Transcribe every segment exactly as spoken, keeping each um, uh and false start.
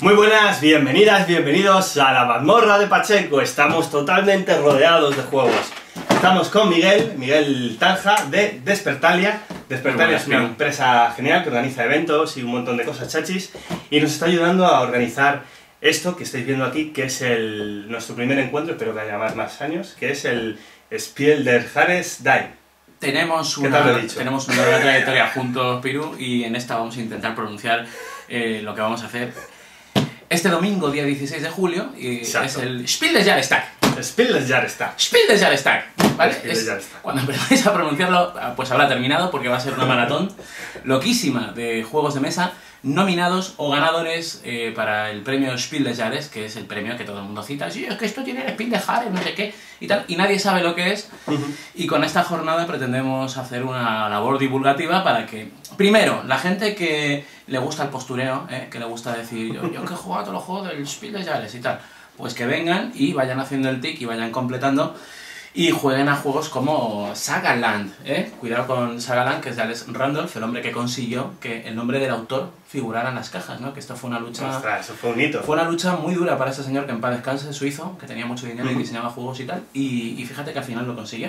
Muy buenas, bienvenidas, bienvenidos a la mazmorra de Pacheco. Estamos totalmente rodeados de juegos. Estamos con Miguel, Miguel Tanja de Despertalia. Despertalia es una empresa genial que organiza eventos y un montón de cosas chachis y nos está ayudando a organizar esto que estáis viendo aquí, que es el, nuestro primer encuentro, espero que haya más, más años, que es el Spiel der Jahresdien. Tenemos una, tenemos una larga trayectoria juntos, Piru, y en esta vamos a intentar pronunciar eh, lo que vamos a hacer este domingo, día dieciséis de julio, y Exacto. es el Spiel des Jahrestag. Spiel des Jahrestag. Spiel des Jahrestag, ¿vale? Spiel des Jahrestag. Cuando empezáis a pronunciarlo, pues habrá terminado, porque va a ser una maratón loquísima de juegos de mesa nominados o ganadores eh, para el premio Spiel des Jahres, que es el premio que todo el mundo cita. Sí, es que esto tiene el Spiel des Jahres, no sé qué, y tal, y nadie sabe lo que es. Uh-huh. Y con esta jornada pretendemos hacer una labor divulgativa para que, primero, la gente que le gusta el postureo, eh, que le gusta decir, yo, yo que he jugado todos los juegos del Spiel des Jahres y tal, pues que vengan y vayan haciendo el tic y vayan completando y jueguen a juegos como Sagaland, ¿eh? Cuidado con Sagaland, que es de Alex Randolph, el hombre que consiguió que el nombre del autor figurara en las cajas, ¿no? Que esto fue una lucha... Ostras, eso fue un hito. Fue una lucha muy dura para ese señor que en paz descanse, suizo, que tenía mucho dinero y diseñaba juegos y tal, y, y fíjate que al final lo consiguió.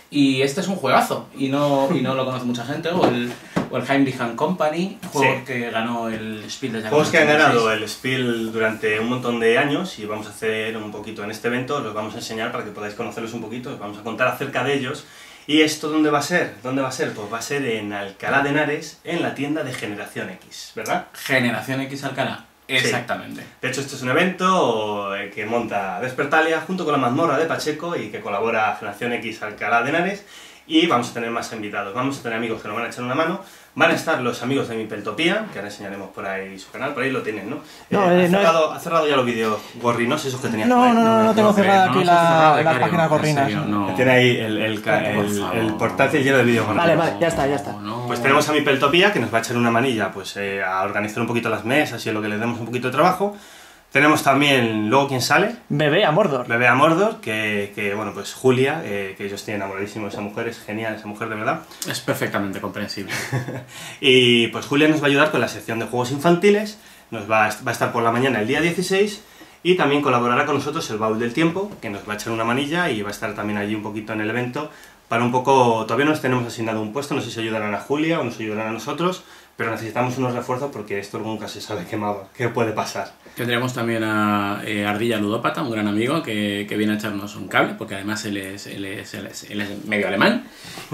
Y este es un juegazo, y no, y no lo conoce mucha gente, o el, o el Heimlich and Company, juego sí. que ganó el Spiel des Jahres. Juegos que han ganado el Spiel durante un montón de años, y vamos a hacer un poquito en este evento, los vamos a enseñar para que podáis conocerlos un poquito, os vamos a contar acerca de ellos. ¿Y esto dónde va a ser? ¿Dónde va a ser? Pues va a ser en Alcalá de Henares, en la tienda de Generación X, ¿verdad? Generación X Alcalá. Exactamente. Sí. De hecho, este es un evento que monta Despertalia junto con la mazmorra de Pacheco y que colabora Generación X Alcalá de Henares, y vamos a tener más invitados, vamos a tener amigos que nos van a echar una mano, van a estar los amigos de Mipeltopía, que ahora enseñaremos por ahí su canal, por ahí lo tienen, ¿no? no, eh, eh, ha, no cerrado, es... ha cerrado ya los vídeos gorrinos, esos que tenías no, por ahí. No, no, no, no tengo no, cerrada aquí no, la, las páginas gorrinas. Serio, no. Tiene ahí el, el, el, el portátil lleno de vídeos gorrinos. Vale, vale, ya está, ya está. No. Pues tenemos a Mipeltopía, que nos va a echar una manilla pues, eh, a organizar un poquito las mesas y a lo que les demos un poquito de trabajo. Tenemos también, luego, ¿quién sale? Bebé a Mordor. Bebé a Mordor, que, que bueno, pues Julia, eh, que yo estoy enamoradísimo de esa mujer, es genial esa mujer, de verdad. Es perfectamente comprensible. Y pues Julia nos va a ayudar con la sección de juegos infantiles, nos va a, va a estar por la mañana el día dieciséis, y también colaborará con nosotros el Baúl del Tiempo, que nos va a echar una manilla y va a estar también allí un poquito en el evento, para un poco, todavía no nos tenemos asignado un puesto, no sé si ayudarán a Julia o nos ayudarán a nosotros, pero necesitamos unos refuerzos porque esto nunca se sabe qué, qué puede pasar. Tendremos también a eh, Ardilla Ludópata, un gran amigo que, que viene a echarnos un cable, porque además él es, él es, él es, él es medio alemán.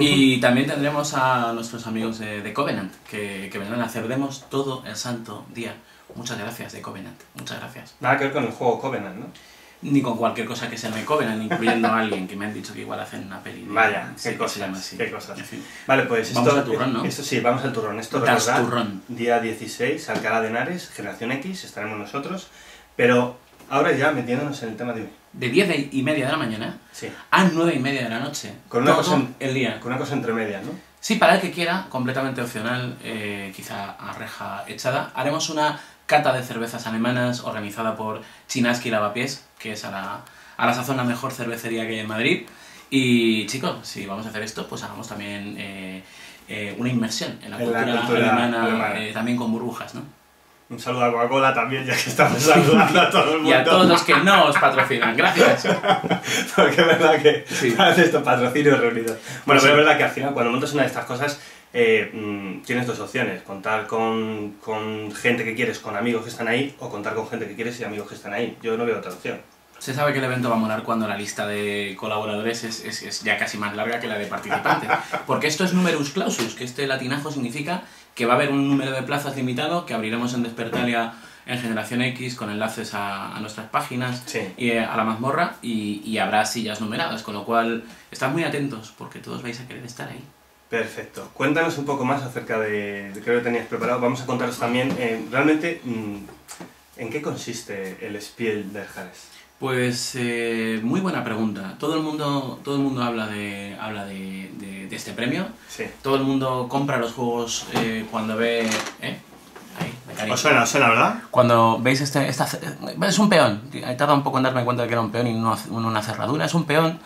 Y también tendremos a nuestros amigos de, de Covenant, que, que vendrán a hacer demos todo el santo día. Muchas gracias, de Covenant, muchas gracias. Nada que ver con el juego Covenant, ¿no? Ni con cualquier cosa que se me Covenant, incluyendo a alguien que me han dicho que igual hacen una peli. De, Vaya, sí, qué cosas, se llama así. qué cosas. En fin. Vale, pues vamos esto, al turrón, ¿no? Esto sí, vamos al turrón. Esto Das recordad, turrón. Día dieciséis, Alcalá de Henares, Generación X, estaremos nosotros. Pero ahora ya metiéndonos en el tema de hoy. De diez y media de la mañana sí. a nueve y media de la noche. Con una, todo cosa en, el día. Con una cosa entre medias, ¿no? Sí, para el que quiera, completamente opcional, eh, quizá a reja echada. Haremos una cata de cervezas alemanas organizada por Chinaski Lavapiés, que es a la, a la sazón la mejor cervecería que hay en Madrid. Y chicos, si vamos a hacer esto, pues hagamos también eh, eh, una inmersión en la, en cultura, la cultura alemana, alemana. Eh, también con burbujas, ¿no? Un saludo a Coca-Cola también, ya que estamos saludando a todo el mundo. Y a todos los que no os patrocinan, gracias. Porque es verdad que sí. haces estos patrocinios reunidos. Bueno, sí. Pero es verdad que al final, cuando montas una de estas cosas, eh, mmm, tienes dos opciones. Contar con, con gente que quieres, con amigos que están ahí, o contar con gente que quieres y amigos que están ahí. Yo no veo otra opción. Se sabe que el evento va a molar cuando la lista de colaboradores es, es, es ya casi más larga que la de participantes. Porque esto es numerus clausus, que este latinajo significa que va a haber un número de plazas limitado que abriremos en Despertalia en Generación X con enlaces a, a nuestras páginas sí. y a la mazmorra, y, y habrá sillas numeradas, con lo cual estad muy atentos porque todos vais a querer estar ahí. Perfecto. Cuéntanos un poco más acerca de, de qué lo tenías preparado. Vamos a contaros también eh, realmente mmm, en qué consiste el Spiel der Jahres. Pues eh, muy buena pregunta. Todo el mundo, todo el mundo habla de, habla de, de, de este premio. Sí. Todo el mundo compra los juegos eh, cuando ve... ¿eh? Ahí, os suena, os suena, ¿verdad? Cuando veis este... Esta, es un peón. He tardado un poco en darme cuenta de que era un peón y no una cerradura. Es un peón.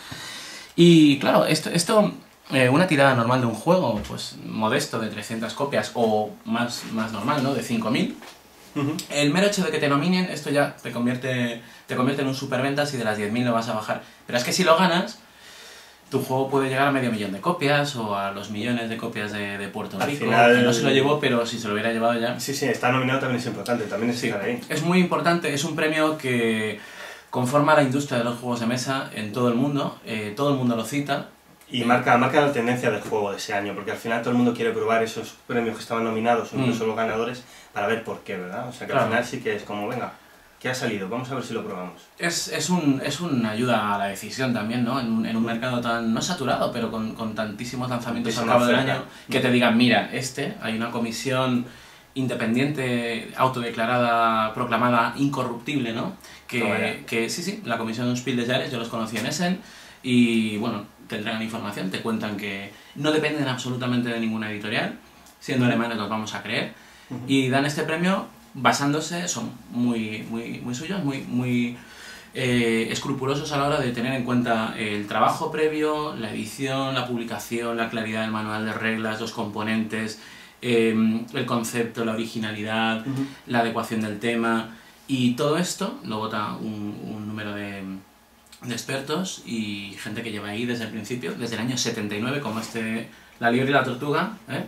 Y claro, esto... esto eh, una tirada normal de un juego, pues modesto, de trescientas copias, o más, más normal, ¿no? De cinco mil. Uh-huh. El mero hecho de que te nominen, esto ya te convierte, te convierte en un superventas y de las diez mil lo vas a bajar. Pero es que si lo ganas, tu juego puede llegar a medio millón de copias o a los millones de copias de, de Puerto Al Rico. final... Que no se lo llevó, pero si se lo hubiera llevado ya... Sí, sí, estar nominado también es importante, también es Sí, estar ahí. es muy importante, es un premio que conforma la industria de los juegos de mesa en todo el mundo, eh, todo el mundo lo cita. Y marca, marca la tendencia del juego de ese año, porque al final todo el mundo quiere probar esos premios que estaban nominados, o incluso Mm. los ganadores, para ver por qué, ¿verdad? O sea que Claro. al final sí que es como, venga, ¿qué ha salido? Vamos a ver si lo probamos. Es, es, un, es una ayuda a la decisión también, ¿no? En un, en un mercado tan, no saturado, pero con, con tantísimos lanzamientos al Tantísima cabo del oferta. año, que te digan, mira, este, hay una comisión independiente, autodeclarada, proclamada, incorruptible, ¿no? Toma ya. Que, que sí, sí, la comisión Spiel des Jahres, yo los conocí en Essen, y bueno, te entregan información, te cuentan que no dependen absolutamente de ninguna editorial, siendo alemanes los vamos a creer, Uh-huh. y dan este premio basándose, son muy, muy, muy suyos, muy, muy eh, escrupulosos a la hora de tener en cuenta el trabajo previo, la edición, la publicación, la claridad del manual de reglas, los componentes, eh, el concepto, la originalidad, Uh-huh. la adecuación del tema, y todo esto lo vota un, un número de, de expertos y gente que lleva ahí desde el principio, desde el año setenta y nueve, como este La Liebre y la Tortuga, ¿eh?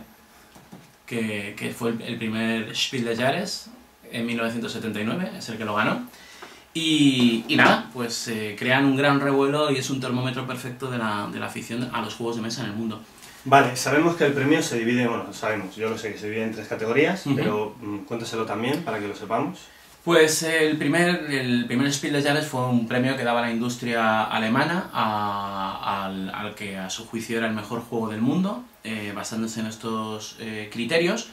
que, que fue el, el primer Spiel des Jahres en mil novecientos setenta y nueve, es el que lo ganó. Y, y nada, pues eh, crean un gran revuelo y es un termómetro perfecto de la, de la afición a los juegos de mesa en el mundo. Vale, sabemos que el premio se divide, bueno, sabemos, yo lo sé, que se divide en tres categorías, Uh-huh. pero mm, cuéntaselo también para que lo sepamos. Pues el primer, el primer Spiel des Jahres fue un premio que daba la industria alemana a, al, al que a su juicio era el mejor juego del mundo, eh, basándose en estos eh, criterios,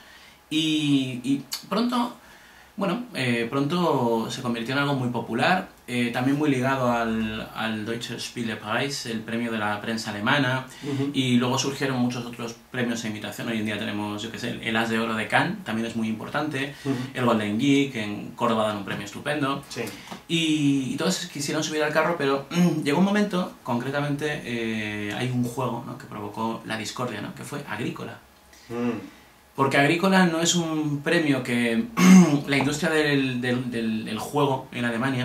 y, y pronto, bueno, eh, pronto se convirtió en algo muy popular, eh, también muy ligado al, al Deutscher Spielepreis, el premio de la prensa alemana, Uh-huh. y luego surgieron muchos otros premios de imitación. Hoy en día tenemos, yo qué sé, el As de Oro de Cannes, también es muy importante, Uh-huh. el Golden Geek, en Córdoba dan un premio estupendo, Sí. y, y todos quisieron subir al carro, pero llegó un momento, concretamente, eh, hay un juego, ¿no?, que provocó la discordia, ¿no?, que fue Agrícola. Mm. Porque Agrícola no es un premio que la industria del, del, del, del juego en Alemania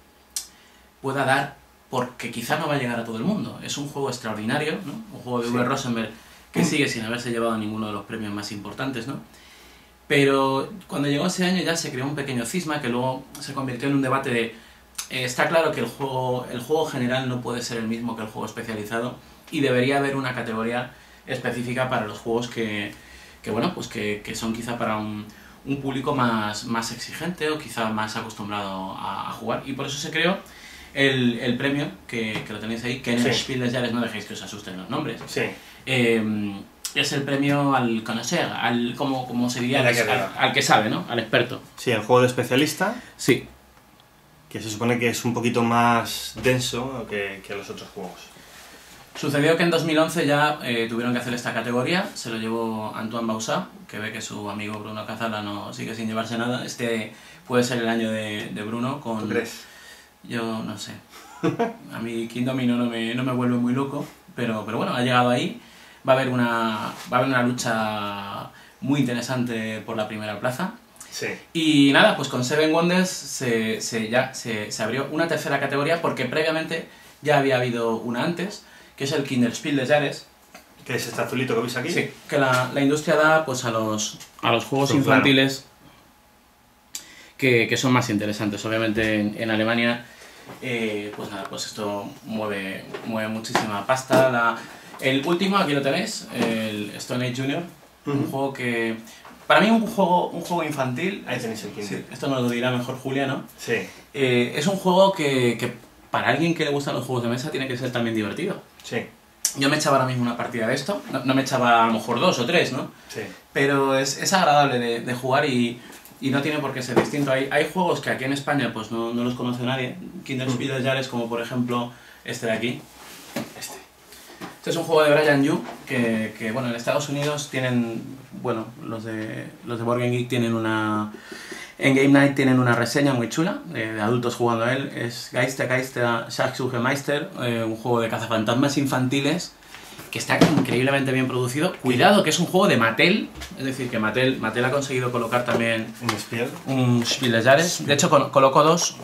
pueda dar, porque quizá no va a llegar a todo el mundo. Es un juego extraordinario, ¿no? Un juego de Sí. Uwe Rosenberg que sigue sin haberse llevado ninguno de los premios más importantes, ¿no? Pero cuando llegó ese año ya se creó un pequeño cisma que luego se convirtió en un debate de... eh, está claro que el juego, el juego general no puede ser el mismo que el juego especializado y debería haber una categoría específica para los juegos que, que bueno, pues que, que son quizá para un, un público más, más exigente o quizá más acostumbrado a, a jugar. Y por eso se creó el, el premio, que, que lo tenéis ahí, que en el Sí. Spiel des Jahres no dejéis que os asusten los nombres. Sí. Eh, es el premio al conocer, al, como, como se diría, Al al, que al, al que sabe, ¿no? Al experto. Sí, el juego de especialista, Sí. que se supone que es un poquito más denso que, que los otros juegos. Sucedió que en dos mil once ya eh, tuvieron que hacer esta categoría, se lo llevó Antoine Bausat, que ve que su amigo Bruno Cazala no sigue sin llevarse nada. Este puede ser el año de, de Bruno con... ¿Tú crees? Yo no sé. A mí King Domino no me, no me vuelve muy loco, pero, pero bueno, ha llegado ahí. Va a haber una, va a haber una lucha muy interesante por la primera plaza. Sí. Y nada, pues con Seven Wonders se, se, ya, se, se abrió una tercera categoría porque previamente ya había habido una antes, que es el Kinderspiel des Jahres. ¿Qué es este azulito que veis aquí? Sí, que la, la industria da pues a los, a los juegos Pues infantiles que, que son más interesantes. Obviamente en, en Alemania, eh, pues nada, pues esto mueve, mueve muchísima pasta. La, el último, aquí lo tenéis, el Stone Age Junior, Uh-huh. un juego que... Para mí un juego, un juego infantil... Ahí tenéis el Kinder. Sí, esto nos lo dirá mejor Julia, ¿no? Sí. Eh, es un juego que, que para alguien que le gustan los juegos de mesa tiene que ser también divertido. Sí. Yo me echaba ahora mismo una partida de esto, no, no me echaba a lo mejor dos o tres, ¿no? Sí. Pero es, es agradable de, de jugar y, y no tiene por qué ser distinto. Hay, hay juegos que aquí en España pues no, no los conoce nadie, Kinderspiel des Jahres, como por ejemplo este de aquí. Este. Este es un juego de Brian Yu, que, que bueno, en Estados Unidos tienen, bueno, los de, los de Board Game Geek tienen una... En Game Night tienen una reseña muy chula, de, de adultos jugando a él. Es Geister Geister Schatzsuchermeister, eh, un juego de cazafantasmas infantiles que está increíblemente bien producido. Cuidado, que es un juego de Mattel, es decir, que Mattel, Mattel ha conseguido colocar también Un Spiel. un Spiel des Jahres. De hecho, col colocó dos.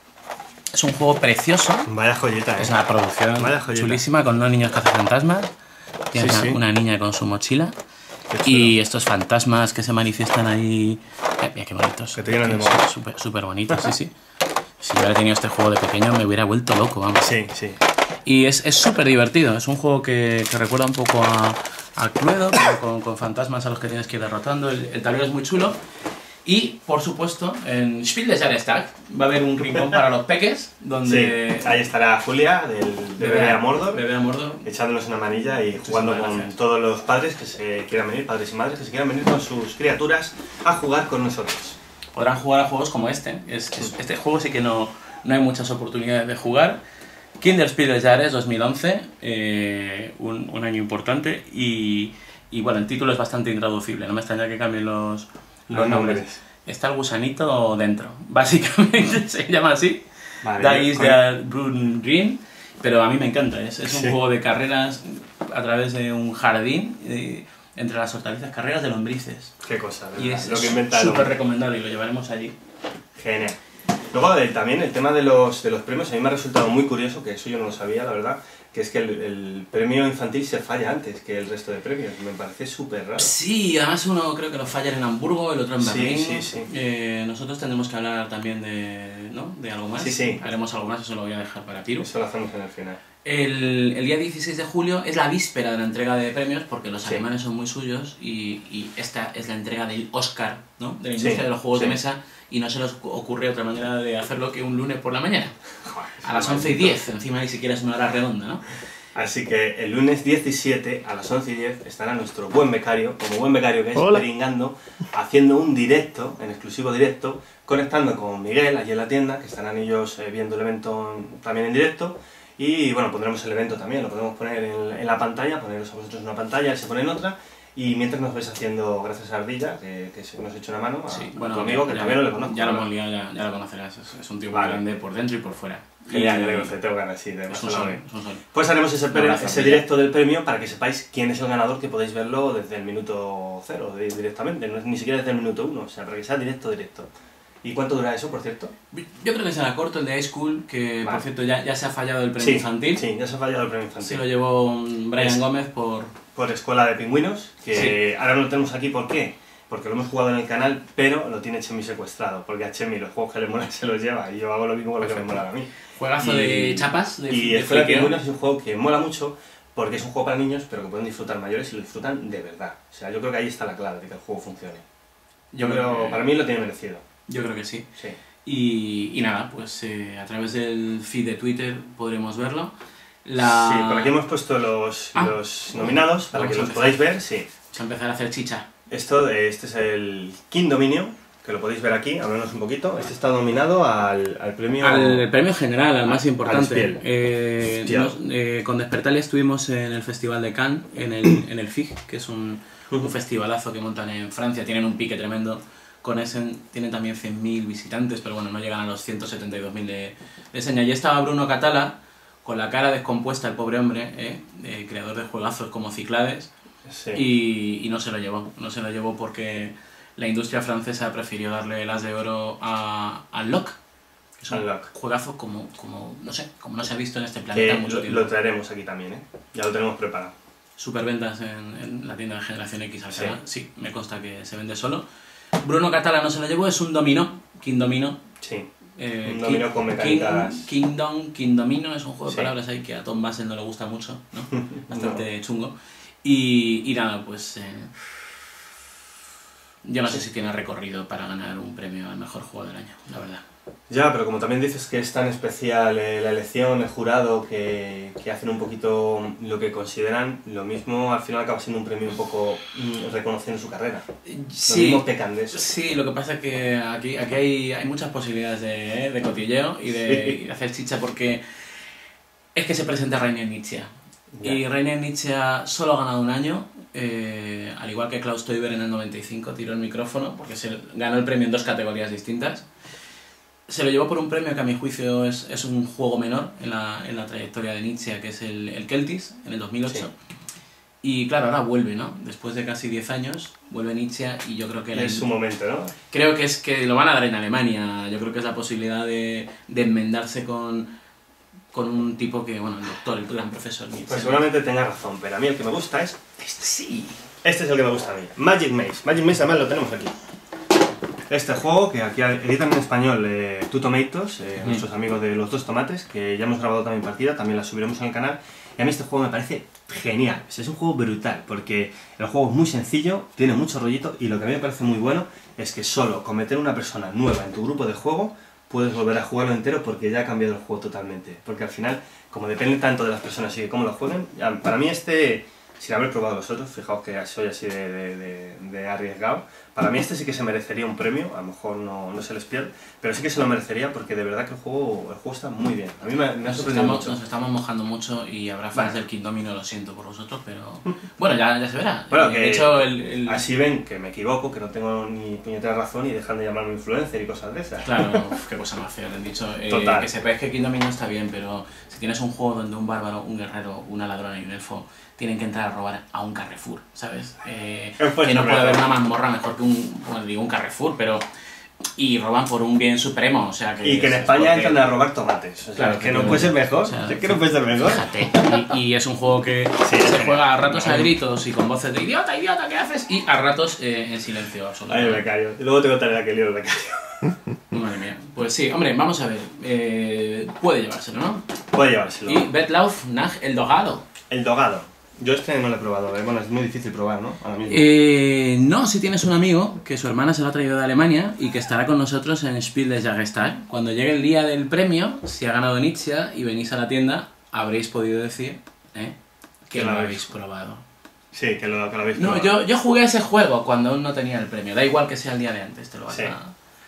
Es un juego precioso. Vaya joyita, ¿eh? Es una producción Vaya joyita. chulísima con unos niños cazafantasmas. Tiene Sí, una, sí. una niña con su mochila. Qué chulo. Y estos fantasmas que se manifiestan ahí. Eh, mira qué bonitos. Que te llenan de Son moho. Súper súper bonitos, sí, sí. Si hubiera tenido este juego de pequeño me hubiera vuelto loco, vamos. Sí, sí. Y es súper divertido. Es un juego que, que recuerda un poco a, a Cluedo, pero con, con fantasmas a los que tienes que ir derrotando. El, el tablero es muy chulo. Y, por supuesto, en Spiel des Jahres Tag va a haber un rincón para los peques, donde... Sí, ahí estará Julia, del, de Bebé a Mordor, Bebé a Mordor. echándonos una manilla y jugando Muchísimas con gracias. todos los padres que se quieran venir, padres y madres que se quieran venir con sus criaturas a jugar con nosotros. Podrán jugar a juegos como este. Es, es- este juego sí que no, no hay muchas oportunidades de jugar. Kinderspiel des Jahres dos mil once, eh, un, un año importante. Y, y bueno, el título es bastante intraducible. No me extraña que cambien los, los Los nombres. nombres. Está el gusanito dentro. Básicamente se llama así. Vale, Da is con- der Brun Green. Pero a mí me encanta. Es, es un Sí. juego de carreras a través de un jardín. eh, entre las hortalizas, carreras de lombrices. Qué cosa, Y ¿verdad? es Lo que inventa el súper hombre. recomendable y lo llevaremos allí. Genial. Luego eh, también el tema de los, de los premios a mí me ha resultado muy curioso, que eso yo no lo sabía, la verdad, que es que el, el premio infantil se falla antes que el resto de premios. Me parece súper raro. Sí, además uno creo que lo falla en Hamburgo, el otro en Sí, Berlín. sí, sí. Eh, nosotros tendremos que hablar también de, ¿no? de algo más. Sí, sí. Haremos algo más, eso lo voy a dejar para Piru. Eso lo hacemos en el final. El, el día dieciséis de julio es la víspera de la entrega de premios porque los Sí. alemanes son muy suyos y, y esta es la entrega del Oscar, ¿no? De la Sí, industria de los juegos sí. de mesa y no se les ocurre otra manera de hacerlo que un lunes por la mañana. Joder, A las once y diez, encima ni siquiera es una hora redonda, ¿no? Así que el lunes diecisiete a las once y diez estará nuestro buen becario, como buen becario que es, Hola. peringando, haciendo un directo, en exclusivo directo, conectando con Miguel allí en la tienda, que estarán ellos eh, viendo el evento en- también en directo. Y bueno, pondremos el evento también, lo podemos poner en, en la pantalla, poneros a vosotros en una pantalla, él se pone en otra. Y mientras nos vais haciendo, gracias a Ardilla, que, que se- nos echa una mano, a, Sí, a bueno, tu amigo, que ya, también no le conozco. Ya lo ¿verdad? hemos liado, ya, ya lo conocerás. Es, es un tío muy Vale. grande por dentro y por fuera. Genial, Y- ya le conozco, tengo ganas, sí, de Es un pasarlo sol, bien. es un sol. Pues haremos ese, Un pre- abrazo, ese Miguel. directo del premio para que sepáis quién es el ganador, que podéis verlo desde el minuto cero di- directamente, no es ni siquiera desde el minuto uno, o sea, para que sea directo, directo. ¿Y cuánto dura eso, por cierto? Yo creo que será corto el de High School, que Vale. por cierto ya, ya se ha fallado el premio Sí, infantil. sí, ya se ha fallado el premio Se infantil. lo llevó un Brian Es- Gómez por... Por Escuela de Pingüinos, que ahora no lo tenemos aquí, ¿por qué? Porque lo hemos jugado en el canal, pero lo tiene Chemi secuestrado, porque a Chemi los juegos que le molan se los lleva, y yo hago lo mismo con lo que me Perfecto. mola a mí. Juegazo Y- de chapas, de Y de Escuela de fliqueo. Pingüinos es un juego que mola mucho, porque es un juego para niños, pero que pueden disfrutar mayores y lo disfrutan de verdad. O sea, yo creo que ahí está la clave de que el juego funcione. Yo creo, que- para mí lo tiene merecido. Yo creo que sí. Sí. Y, y nada, pues eh, a través del feed de Twitter podremos verlo. La... Sí, por aquí hemos puesto los, Ah. los nominados para Vamos que a los empezar. podáis ver, sí. Vamos a empezar a hacer chicha. Esto, eh, este es el King Dominio, que lo podéis ver aquí, háblanos un poquito. Este está nominado al, al premio... Al premio general, al más al importante. Spiel. Eh, Hostia. nos- eh, con Despertalia estuvimos en el Festival de Cannes, en el, en el F I G, que es un, un festivalazo que montan en Francia. Tienen un pique tremendo. Con Essen tienen también cien mil visitantes, pero bueno, no llegan a los ciento setenta y dos mil de, de seña. Y estaba Bruno Catala, con la cara descompuesta, el pobre hombre, ¿eh? Eh, creador de juegazos como Ciclades, Sí. y, y no se lo llevó. No se lo llevó porque la industria francesa prefirió darle el as de oro a, a Locke, que es un Unlock. juegazo como, como, no sé, como no se ha visto en este planeta Que en mucho lo, tiempo. lo traeremos aquí también, ¿eh? Ya lo tenemos preparado. Superventas en, en la tienda de Generación X al Sí. canal. Sí, me consta que se vende solo. Bruno Catala no se lo llevó, es un dominó, King Domino. Sí. Eh, Un dominó con mecánicas- King, Kingdom, King Domino es un juego de Sí. palabras ahí que a Tom Basel no le gusta mucho, ¿no? Bastante chungo. Y, y nada, pues... eh, yo no sé si tiene recorrido para ganar un premio al mejor juego del año, la verdad. Ya, pero como también dices que es tan especial eh, la elección, el jurado, que, que hacen un poquito lo que consideran, lo mismo al final acaba siendo un premio un poco mm, reconociendo su carrera. Lo Sí, mismo pecan de eso. sí, lo que pasa es que aquí, aquí hay, hay muchas posibilidades de, de cotilleo y de, Sí. y de hacer chicha porque es que se presenta Rainer Nietzsche. Ya. Y Rainer Nietzsche solo ha ganado un año, eh, al igual que Klaus Teuber en el noventa y cinco tiró el micrófono porque se ganó el premio en dos categorías distintas. Se lo llevó por un premio que a mi juicio es, es un juego menor en la, en la trayectoria de Nietzsche, que es el, el Keltis, en el dos mil ocho. Y claro, ahora vuelve, ¿no? Después de casi diez años, vuelve Nietzsche y yo creo que... La... Es su momento, ¿no? Creo que es que lo van a dar en Alemania. Yo creo que es la posibilidad de, de enmendarse con, con un tipo que, bueno, el doctor, el gran profesor Nietzsche. Pues seguramente tenga razón, pero a mí el que me gusta es... Este sí. Este es el que me gusta a mí. Magic Maze. Magic Maze además lo tenemos aquí. Este juego que aquí editan en español eh, Two Tomatoes, eh, mm. nuestros amigos de Los Dos Tomates, que ya hemos grabado también partida, también la subiremos en el canal. Y a mí este juego me parece genial, o sea, es un juego brutal, porque el juego es muy sencillo, tiene mucho rollito, y lo que a mí me parece muy bueno es que solo con meter una persona nueva en tu grupo de juego puedes volver a jugarlo entero porque ya ha cambiado el juego totalmente. Porque al final, como depende tanto de las personas y de cómo lo jueguen, ya, para mí este, sin haber probado los otros, fijaos que soy así de, de, de, de arriesgado, para mí este sí que se merecería un premio, a lo mejor no, no se les pierde, pero sí que se lo merecería porque de verdad que el juego, el juego está muy bien. A mí me, me ha sorprendido estamos, mucho. Nos estamos mojando mucho y habrá fans vale. del King Domino, lo siento por vosotros, pero bueno, ya, ya se verá. Bueno, eh, que de hecho, el, el... así ven que me equivoco, que no tengo ni puñetera razón y dejan de llamarme influencer y cosas de esas. Claro, uf, qué cosa más fea, le han dicho. Eh, Total. Que sepáis que King Domino está bien, pero si tienes un juego donde un bárbaro, un guerrero, una ladrona y un elfo tienen que entrar a robar a un Carrefour, ¿sabes? Eh, pues que no no puede me haber una mazmorra mejor que un, bueno, digo un Carrefour, pero... Y roban por un bien supremo, o sea que... Y que en España porque... entran a robar tomates, o sea, claro, que, que no puede ser mejor, o sea, que no puede ser mejor. Fíjate, y, y es un juego que sí, se juega a ratos a gritos y con voces de idiota, idiota, ¿qué haces? Y a ratos eh, en silencio absoluto. Ay, el becario, y luego te contaré aquel lío del becario. Madre mía, pues sí, hombre, vamos a ver, eh, puede llevárselo, ¿no? Puede llevárselo. Y Betlauf nach el Dogado. El Dogado. Yo este no lo he probado, ¿eh? Bueno, es muy difícil probar, ¿no? Ahora mismo. Eh, no, si tienes un amigo que su hermana se lo ha traído de Alemania y que estará con nosotros en Spiel des Jahrestag. Cuando llegue el día del premio, si ha ganado Nietzsche y venís a la tienda, habréis podido decir ¿eh? que, que lo habéis probado. Sí, que lo, que lo habéis no, probado. Yo, yo jugué ese juego cuando aún no tenía el premio, da igual que sea el día de antes, te lo vas sí. a...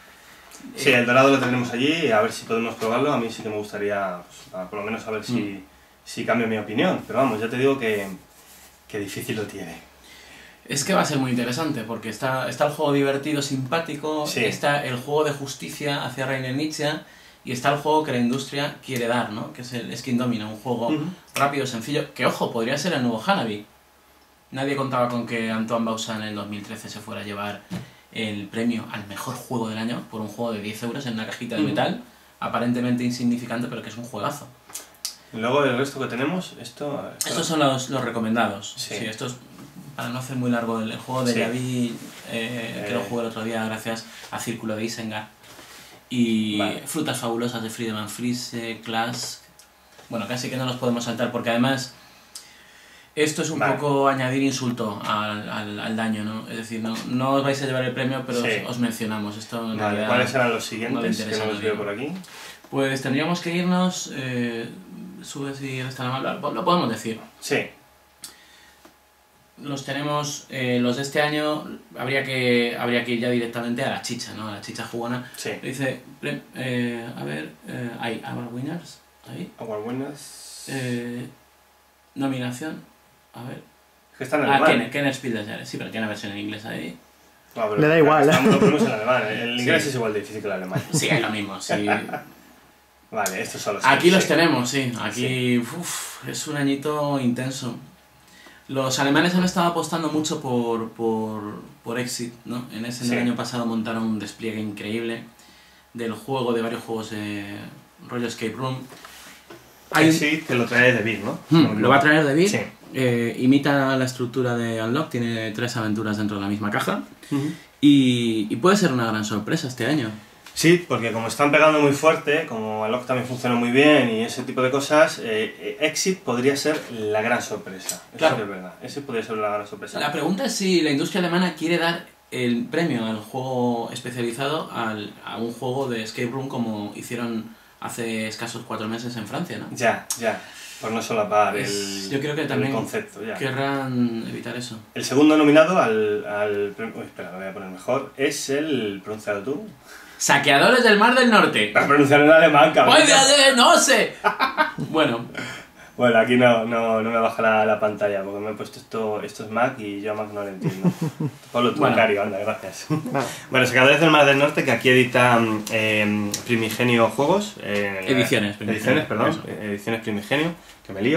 Sí, el dorado lo tenemos allí, a ver si podemos probarlo. A mí sí que me gustaría, pues, por lo menos a ver si, mm. si cambio mi opinión. Pero vamos, ya te digo que, que difícil lo tiene. Es que va a ser muy interesante, porque está, está el juego divertido, simpático, sí. Está el juego de justicia hacia Rainer Nietzsche, y está el juego que la industria quiere dar, ¿no? Que es el King Domino, un juego uh-huh. rápido, sencillo, que ojo, podría ser el nuevo Hanabi. Nadie contaba con que Antoine Bausan en el dos mil trece se fuera a llevar el premio al mejor juego del año por un juego de diez euros en una cajita de metal, aparentemente insignificante, pero que es un juegazo. Y luego el resto que tenemos, esto... esto... Estos son los, los recomendados. Sí. Sí, estos, para no hacer muy largo el, el juego de sí. Yavi, eh, que eh... lo jugué el otro día gracias a Círculo de Isengard. Y vale. Frutas fabulosas de Friedemann Friese, Clask... Bueno, casi que no los podemos saltar porque además... Esto es un vale. poco añadir insulto al, al, al daño, ¿no? Es decir, no, no os vais a llevar el premio, pero sí. os, os mencionamos. Esto en vale. realidad ¿Cuáles serán los siguientes no que no los veo por aquí? Pues tendríamos que irnos... Eh, sube si eres tan amable. Lo podemos decir. Sí. Los tenemos, eh, los de este año, habría que habría que ir ya directamente a la chicha, ¿no? A la chicha jugona. Sí. Dice, eh, a ver, eh, hay Our Winners, ahí. Our Winners. Eh, nominación, a ver. Es que está en ah, alemán. Ken, Kenner Spiel des Jahres, sí, pero tiene una versión en inglés ahí. No, Le da igual, ¿eh? Lo ponemos en alemán. El inglés sí. es igual de difícil que el alemán. Sí, es lo mismo, sí. Vale, estos son los Aquí que, los sí. tenemos, sí. Aquí sí. Uf, es un añito intenso. Los alemanes han estado apostando mucho por, por, por Exit, ¿no? En ese sí. el año pasado montaron un despliegue increíble del juego, de varios juegos de rollo Escape Room. Hay... Exit que lo trae de Beat, ¿no? Hmm, lo va a traer de Beat. Sí. Eh, imita la estructura de Unlock, tiene tres aventuras dentro de la misma caja. Uh-huh. y, y puede ser una gran sorpresa este año. Sí, porque como están pegando muy fuerte, como Unlock también funciona muy bien y ese tipo de cosas, eh, Exit podría ser la gran sorpresa. Eso claro. es verdad, ese podría ser la gran sorpresa. La pregunta es si la industria alemana quiere dar el premio al juego especializado al, a un juego de escape room como hicieron hace escasos cuatro meses en Francia, ¿no? Ya, ya. Por no solapar el, yo creo que también el concepto. Ya. Querrán evitar eso. El segundo nominado al... al uy, espera, lo voy a poner mejor. Es el... ¿pronunciado tú? Saqueadores del Mar del Norte. Para pronunciar en alemán, cabrón. ¡No sé! Bueno. Bueno, aquí no, no, no me baja la, la pantalla porque me he puesto esto, esto es Mac y yo a Mac no lo entiendo. Pablo Tuncario, bueno. Anda, gracias. Bueno, Saqueadores del Mar del Norte, que aquí editan eh, Primigenio Juegos. Eh, ediciones. Ediciones, perdón. Eso. Ediciones Primigenio, que me lío.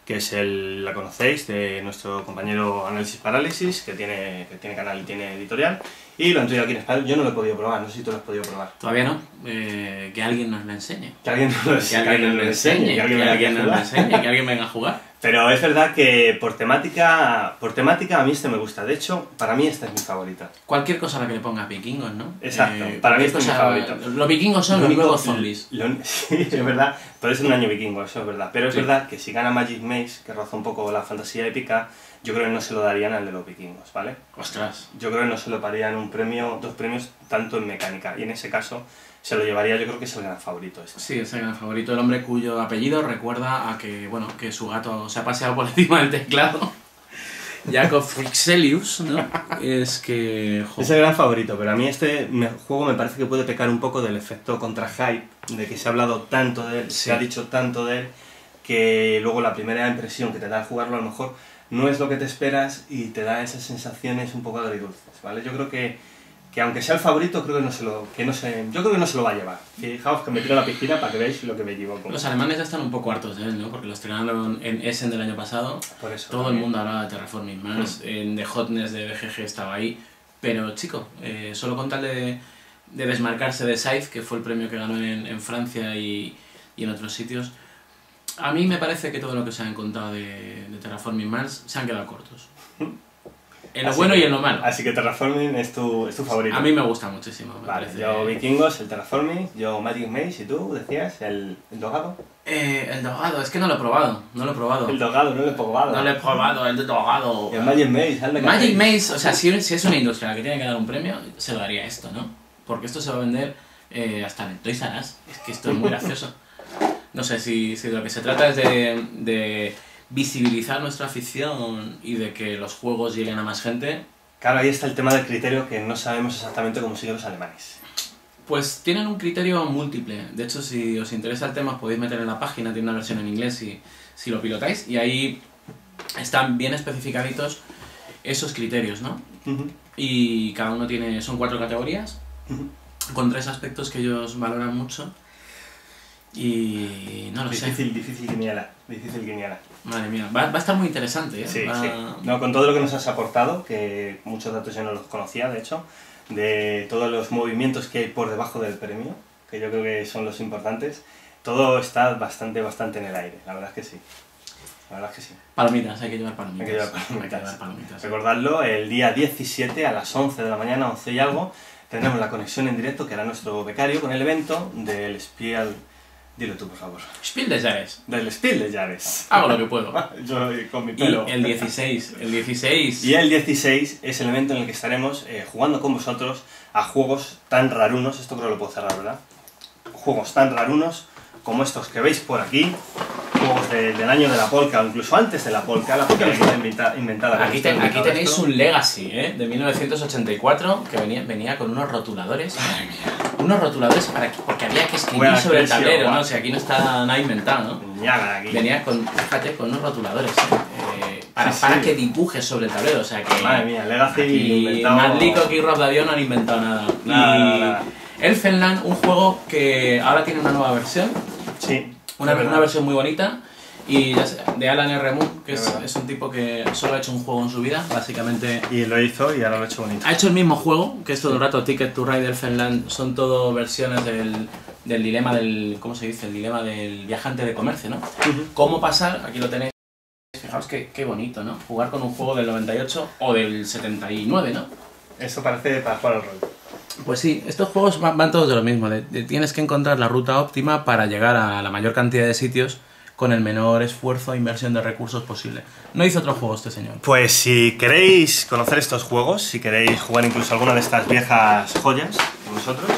que es el, la conocéis, de nuestro compañero Análisis Parálisis, que tiene, que tiene canal y tiene editorial, y lo han traído aquí en español. Yo no lo he podido probar, no sé si tú lo has podido probar. Todavía no, eh, que alguien nos lo enseñe. Que alguien nos lo Que alguien nos lo enseñe, que alguien, que alguien nos lo enseñe, que alguien venga a jugar. Pero es verdad que por temática, por temática a mí este me gusta. De hecho, para mí esta es mi favorita. Cualquier cosa a la que le ponga vikingos, ¿no? Exacto, Eh, para mí este cosa, es mi favorito. Los vikingos son Lo los único- nuevos zombies. lo- sí, es verdad, puede ser un año vikingo, eso es verdad. Pero es Sí. verdad que si gana Magic Maze, que roza un poco la fantasía épica, yo creo que no se lo darían al de los vikingos, ¿vale? Ostras. Yo creo que no se lo darían un premio, dos premios, tanto en mecánica. Y en ese caso se lo llevaría, yo creo que es el gran favorito este. Sí, es el gran favorito, el hombre cuyo apellido recuerda a que, bueno, que su gato se ha paseado por encima del teclado. Jacob Frixelius, ¿no? Es que... jo, Es el gran favorito, pero a mí este me- juego me parece que puede pecar un poco del efecto contra hype, de que se ha hablado tanto de él, Sí. se ha dicho tanto de él, que luego la primera impresión que te da al jugarlo a lo mejor no es lo que te esperas y te da esas sensaciones un poco agridulces, ¿vale? Yo creo que, que aunque sea el favorito, creo que no se lo, que no se, yo creo que no se lo va a llevar. Fijaos que me tiro a la piscina para que veáis lo que me equivoco. Los alemanes ya están un poco hartos de él, ¿no? Porque lo estrenaron en Essen del año pasado. Por eso, Todo el también. mundo hablaba de Terraforming Mars, en The Hotness de B G G estaba ahí. Pero, chico, eh, solo con tal de, de desmarcarse de Scythe, que fue el premio que ganó en, en Francia y, y en otros sitios, a mí me parece que todo lo que se han contado de, de Terraforming Mars se han quedado cortos. En lo Así bueno que- y en lo malo. Así que Terraforming es tu, es tu favorito. A mí me gusta muchísimo. Me Vale, parece. yo Vikingos, el Terraforming, yo Magic Maze y tú decías el, el Dogado. Eh, el dogado, es que no lo he probado. No lo he probado. El Dogado, no lo he probado. No lo he probado, el dogado. Y el Magic Maze, el de Magic Maze, o sea, si, si es una industria a la que tiene que dar un premio, se lo daría a esto, ¿no? Porque esto se va a vender eh, hasta en el Toys R Us. Es que esto es muy gracioso. No sé si, si de lo que se trata es de, de visibilizar nuestra afición y de que los juegos lleguen a más gente. Claro, ahí está el tema del criterio que no sabemos exactamente cómo siguen los alemanes. Pues tienen un criterio múltiple. De hecho, si os interesa el tema, os podéis meter en la página, tiene una versión en inglés si, si lo pilotáis. Y ahí están bien especificaditos esos criterios, ¿no? Ujú, Y cada uno tiene, son cuatro categorías, ujú. con tres aspectos que ellos valoran mucho. Y no lo sé. Difícil, difícil quiniela, difícil quiniela. Madre mía, va, va a estar muy interesante, ¿eh? Sí, Va- sí. No, con todo lo que nos has aportado, que muchos datos yo no los conocía, de hecho, de todos los movimientos que hay por debajo del premio, que yo creo que son los importantes, todo está bastante, bastante en el aire, la verdad es que sí. La verdad es que sí. Palomitas, hay que llevar palomitas. Hay que llevar Hay que palomitas. llevar palomitas. Recordadlo, el día diecisiete a las once de la mañana, once y algo, tendremos la conexión en directo que hará nuestro becario con el evento del Spiel... Dilo tú, por favor. Spiel des Jahres. Del Spiel de Jahres. Hago lo que puedo. Yo con mi Y pelo. el dieciséis, el dieciséis... Y el dieciséis es el evento en el que estaremos eh, jugando con vosotros a juegos tan rarunos, esto creo que lo puedo cerrar, ¿verdad? Juegos tan rarunos como estos que veis por aquí, juegos de- del año de la polka, o incluso antes de la polka, la polka no está inventa- inventada. Aquí, te- aquí tenéis un Legacy, ¿eh? De mil novecientos ochenta y cuatro que venía, venía con unos rotuladores. Unos rotuladores para que, porque había que escribir Buena sobre el expresión, tablero, guau. ¿no? O sea, aquí no está nada inventado, ¿no? Ñaga aquí. Venía con, fíjate, con unos rotuladores, ¿eh? para, Sí, para sí. que dibujes sobre el tablero, o sea que... Madre mía, Legacy aquí inventado... Matt Leacock y Rob Davion no han inventado nada. Nada, y nada, nada. Elfenland, un juego que ahora tiene una nueva versión, Sí. una, es verdad. una versión muy bonita, y ya sé, de Alan R. Moon, que Es es, verdad. es un tipo que solo ha hecho un juego en su vida, básicamente... Y lo hizo y ahora lo ha hecho bonito. Ha hecho el mismo juego, que es todo el rato Ticket to Ride Elfenland, son todo versiones del, del dilema del... ¿Cómo se dice? El dilema del viajante de comercio, ¿no? Ujú. ¿Cómo pasar? Aquí lo tenéis. Fijaos qué, qué bonito, ¿no? Jugar con un juego del noventa y ocho o del setenta y nueve, ¿no? Eso parece para jugar al rol. Pues sí, estos juegos van, van todos de lo mismo. de- de tienes que encontrar la ruta óptima para llegar a la mayor cantidad de sitios con el menor esfuerzo e inversión de recursos posible. No hizo otro juego este señor. Pues si queréis conocer estos juegos, si queréis jugar incluso alguna de estas viejas joyas con nosotros,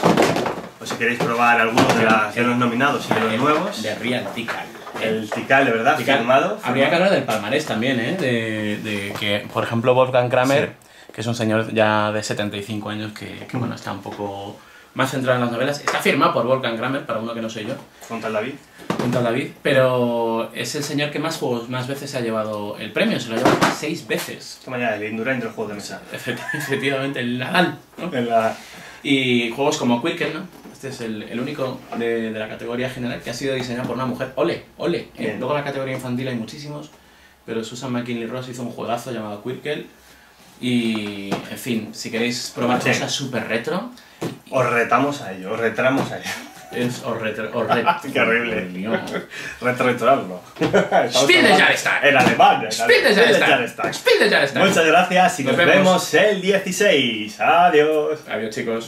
o si queréis probar algunos de, las- de los nominados y de los nuevos, De Real Tikal. el Tikal, de verdad, Tikal. firmado. Habría que firmado. hablar del palmarés también, ¿eh? De, de que, por ejemplo, Wolfgang Kramer, que es un señor ya de setenta y cinco años que, que, bueno, está un poco más centrado en las novelas. Está firmado por Wolfgang Kramer, para uno que no soy yo, Con tal David. junto a David, pero es el señor que más juegos, más veces se ha llevado el premio, se lo ha llevado seis veces. Esta mañana, el Indurain de los juegos de mesa. Efect- Efectivamente, el Nadal, ¿no? En la... Y juegos como Quirkel, ¿no? Este es el, el único de, de la categoría general que ha sido diseñado por una mujer. ¡Ole! ¡Ole! Eh, Bien. luego en la categoría infantil hay muchísimos, pero Susan McKinley Ross hizo un juegazo llamado Quirkel. Y, en fin, si queréis probar Sí. cosas súper retro, Os retamos a ello, os retramos a ello. es os retro... Os retro Qué horrible. Lío. Retroretorarlo. Spiel des Jahrestag. En alemán. en Spiel des Spiel des Jahrestag. Jahrestag. Spiel des Jahrestag. Muchas gracias y nos, Nos vemos. vemos. el dieciséis. Adiós. Adiós, chicos.